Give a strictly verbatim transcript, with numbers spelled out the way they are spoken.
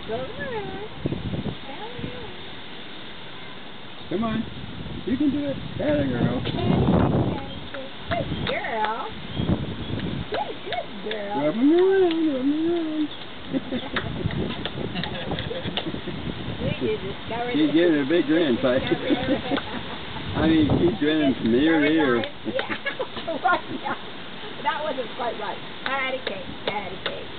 Come on. You can do it. Atta girl. Good girl. Good, good girl. Rub him around, rub him around. You She's giving a big grin, but I mean, she's grinning from ear to ear. Yeah, right, yeah. That wasn't quite right. Patty cake, patty cake.